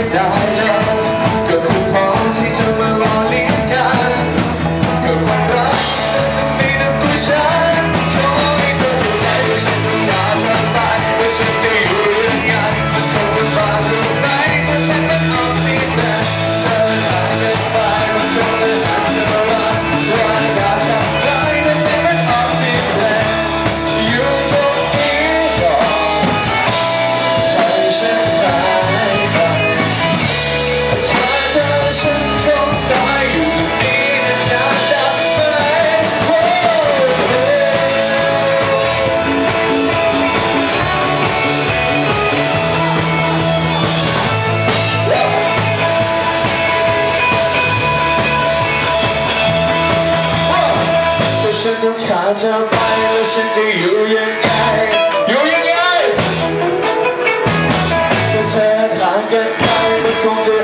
ได้เจอก็คงพอที่จะมาหล่อเลี้ยงกันก็ความรักจะมีในตัวฉันขอให้เธอเข้าใจว่าฉันต้องการเธอไปว่าฉันจะอยู่ยังไงมันคงลำบากตรงไหนจะเป็นมันออกสิเธอห่างกันไปมันคงจะหนักเท่าไรว่าอยากทำไรจะเป็นมันออกสิเธออยู่ตรงนี้ก่อนให้ฉันหายใจแค่เธอฉันคงได้อยู่ตรงนี้นานๆได้ไหมฉันต้องขาดเธอไปแล้วฉันจะอยู่ยังไงอยู่ยังไงถ้าเธอห่างกันไปมันคงจะ